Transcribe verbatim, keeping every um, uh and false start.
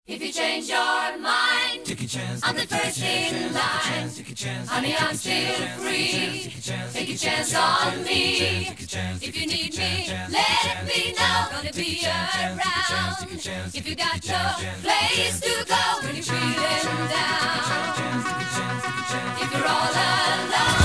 If you change your mind, take a chance, I'm the first in line. Honey, I'm still free. Take a chance on me. If you need me, let me know. Gonna be around. If you got no place to go when you're feeling down. If you're all alone.